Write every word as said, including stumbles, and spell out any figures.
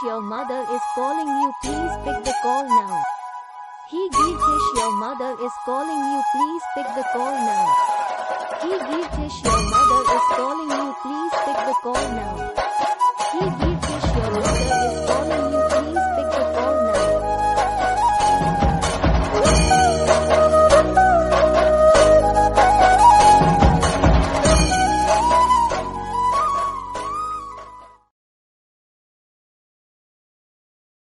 your mother is calling you, please pick the call now. He Geerthish, your mother is calling you, please pick the call now. He Geerthish, your mother is calling you, please pick the call now. He